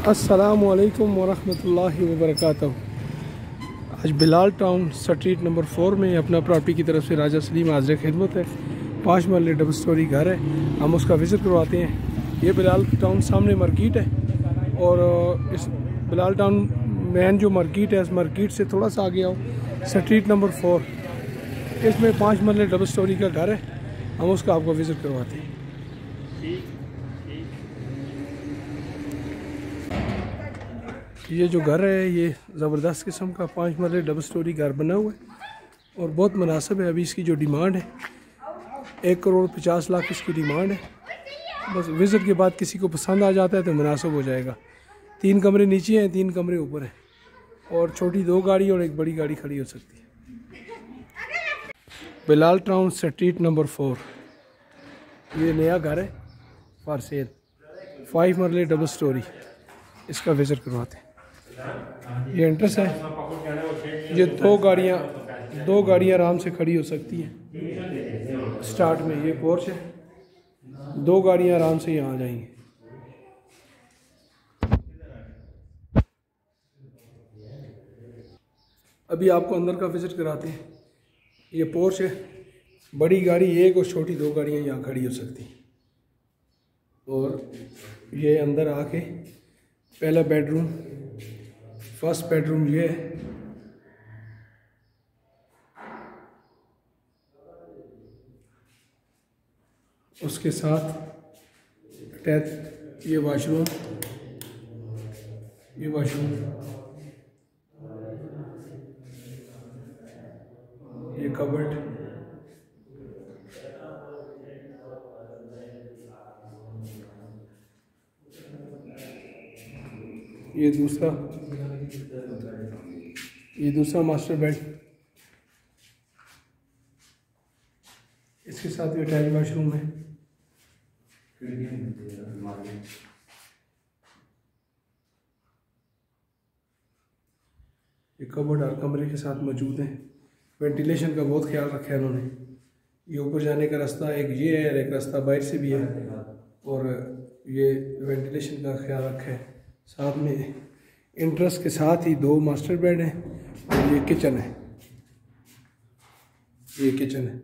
अस्सलामुअलैकुम वरहमतुल्लाहि वबरकातुहू। आज बिलाल टाउन स्ट्रीट नंबर 4 में अपना प्रॉपर्टी की तरफ से राजा सलीम हाज़िर खिदमत है। 5 महले डबल स्टोरी घर है, हम उसका विज़िट करवाते हैं। ये बिलाल टाउन सामने मार्केट है और इस बिलाल टाउन मेन जो मार्केट है, इस मार्केट से थोड़ा सा आगे आओ, स्ट्रीट नंबर 4, इसमें 5 महले डबल स्टोरी का घर है, हम उसका आपको विज़िट करवाते हैं। ये जो घर है ये ज़बरदस्त किस्म का 5 महले डबल स्टोरी घर बना हुआ है और बहुत मुनासिब है। अभी इसकी जो डिमांड है 1,50,00,000 इसकी डिमांड है। बस विज़िट के बाद किसी को पसंद आ जाता है तो मुनासिब हो जाएगा। 3 कमरे नीचे हैं, 3 कमरे ऊपर हैं और छोटी 2 गाड़ी और एक बड़ी गाड़ी खड़ी हो सकती है। बिलाल टाउन स्ट्रीट नंबर 4, ये नया घर है फॉर सेल, 5 महले डबल स्टोरी, इसका विज़िट करवाते हैं। ये एंट्रेंस है, ये 2 गाड़ियाँ आराम से खड़ी हो सकती हैं। स्टार्ट में ये पोर्च है, 2 गाड़ियाँ आराम से यहाँ आ जाएंगी। अभी आपको अंदर का विज़िट कराते हैं। ये पोर्च है, बड़ी गाड़ी 1 और छोटी 2 गाड़ियाँ यहाँ खड़ी हो सकती हैं। और ये अंदर आके पहला बेडरूम, फर्स्ट बेडरूम ये है। उसके साथ अटैच ये वॉशरूम, ये कबर्ड, ये दूसरा मास्टर बेड, इसके साथ भी अटैच वॉशरूम है। ये कबर्ड हर कमरे के साथ मौजूद है। वेंटिलेशन का बहुत ख्याल रखा है उन्होंने। ये ऊपर जाने का रास्ता एक ये है और एक रास्ता बाहर से भी है और ये वेंटिलेशन का ख्याल रखा है। साथ में इंट्रेंस के साथ ही 2 मास्टर बेड हैं और ये किचन है, ये किचन है।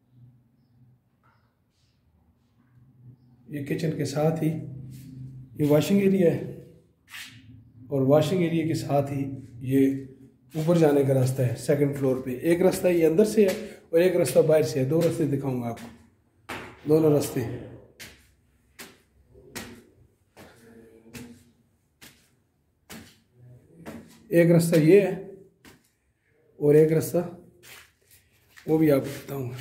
ये किचन के साथ ही ये वॉशिंग एरिया है और वॉशिंग एरिया के साथ ही ये ऊपर जाने का रास्ता है। 2nd फ्लोर पे एक रास्ता ये अंदर से है और एक रास्ता बाहर से है। 2 रास्ते दिखाऊंगा आपको, दोनों रास्ते। एक रास्ता ये है और एक रास्ता वो भी आपको बताऊंगा।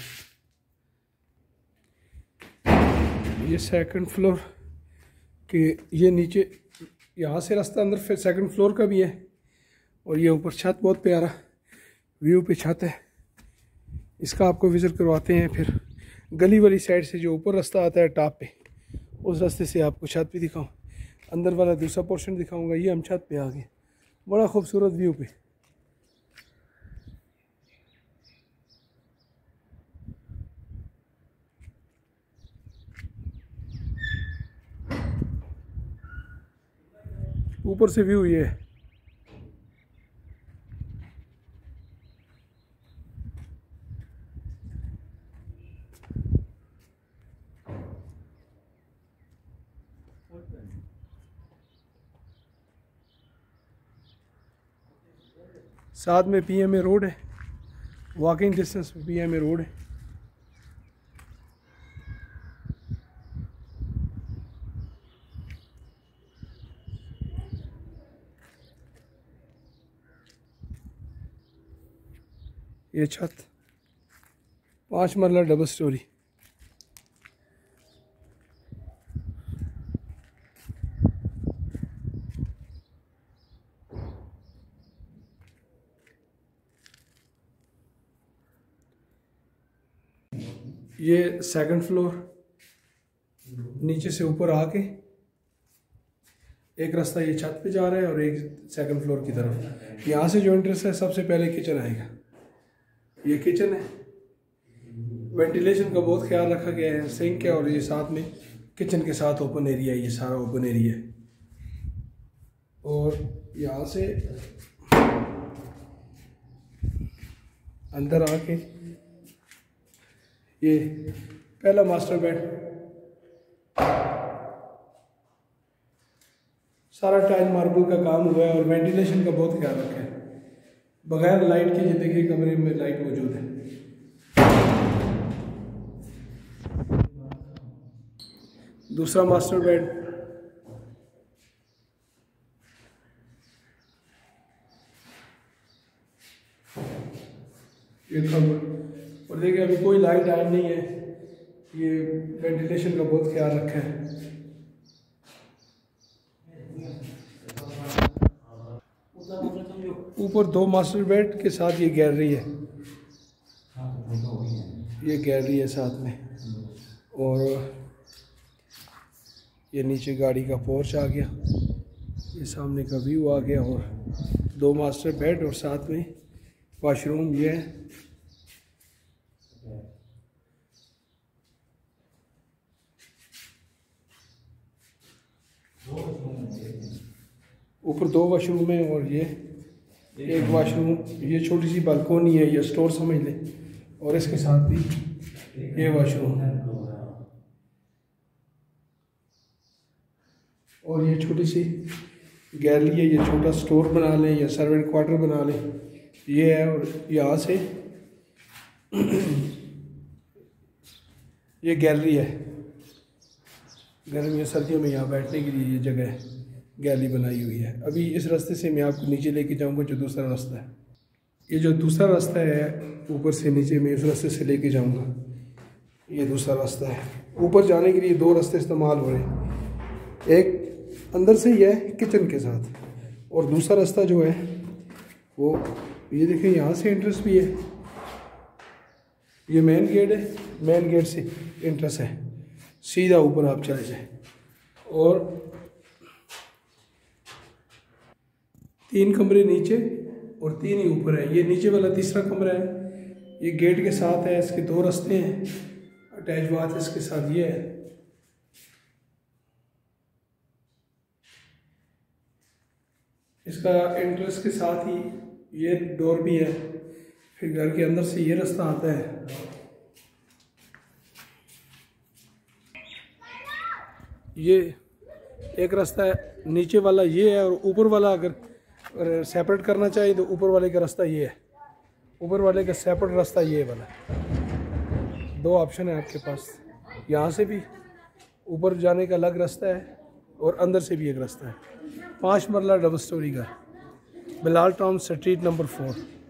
ये 2nd फ्लोर के, ये नीचे यहाँ से रास्ता अंदर फिर 2nd फ्लोर का भी है और ये ऊपर छत, बहुत प्यारा व्यू पे छत है। इसका आपको विज़िट करवाते हैं। फिर गली वाली साइड से जो ऊपर रास्ता आता है टॉप पे, उस रास्ते से आपको छत भी दिखाऊँ। अंदर वाला दूसरा पोर्शन दिखाऊंगा। ये हम छत पे आ गए, बड़ा खूबसूरत व्यू पे। ऊपर से व्यू ये है। साथ में PMA रोड है, वॉकिंग डिस्टेंस पे PMA रोड है। ये छत 5 महला डबल स्टोरी। ये 2nd फ्लोर, नीचे से ऊपर आके एक रास्ता ये छत पे जा रहा है और एक 2nd फ्लोर की तरफ। यहाँ से जो एंट्रेंस है, सबसे पहले किचन आएगा। ये किचन है, वेंटिलेशन का बहुत ख्याल रखा गया है। सिंक है और ये साथ में किचन के साथ ओपन एरिया है, ये सारा ओपन एरिया है। और यहाँ से अंदर आके ये पहला मास्टर बेड, सारा टाइल मार्बल का काम हुआ है और वेंटिलेशन का बहुत ख्याल रखा है। बगैर लाइट के ये देखिए कमरे में लाइट मौजूद है। दूसरा मास्टर बेड, ये कमरा, और देखिए अभी कोई लाइट आन नहीं है, ये वेंटिलेशन का बहुत ख्याल रखा है। ऊपर 2 मास्टर बेड के साथ ये गैलरी है, ये गैलरी है साथ में, और ये नीचे गाड़ी का पोर्च आ गया, ये सामने का व्यू आ गया, और 2 मास्टर बेड और साथ में वॉशरूम ये है। ऊपर 2 वॉशरूम है और ये एक वॉशरूम, ये छोटी सी बालकोनी है, ये स्टोर समझ लें, और इसके साथ भी ये वॉशरूम है, और ये छोटी सी गैलरी है, ये छोटा स्टोर बना लें या सर्वेंट क्वार्टर बना लें, ये है। और यहाँ से ये गैलरी है, गर्मियों सर्दियों में यहाँ बैठने के लिए ये जगह है, गैलरी बनाई हुई है। अभी इस रास्ते से मैं आपको नीचे लेके जाऊंगा, जो दूसरा रास्ता है, ये जो दूसरा रास्ता है ऊपर से नीचे, मैं इस रास्ते से लेके जाऊंगा, ये दूसरा रास्ता है। ऊपर जाने के लिए 2 रास्ते इस्तेमाल हो रहे हैं, एक अंदर से ही है किचन के साथ, और दूसरा रास्ता जो है वो ये देखिए यहाँ से एंट्रेंस भी है, ये मेन गेट है, मेन गेट से एंट्रेंस है, सीधा ऊपर आप चले जाएं। और 3 कमरे नीचे और 3 ही ऊपर है, ये नीचे वाला तीसरा कमरा है, ये गेट के साथ है, इसके 2 रास्ते हैं, अटैच बाथ इसके साथ ये है। इसका एंट्रेंस के साथ ही ये डोर भी है, फिर घर के अंदर से ये रास्ता आता है। ये एक रास्ता है, नीचे वाला ये है, और ऊपर वाला अगर सेपरेट करना चाहिए तो ऊपर वाले का रास्ता ये है, ऊपर वाले का सेपरेट रास्ता ये वाला। 2 ऑप्शन है आपके पास, यहाँ से भी ऊपर जाने का अलग रास्ता है और अंदर से भी एक रास्ता है। 5 मरला डबल स्टोरी का, बिलाल टाउन स्ट्रीट नंबर 4।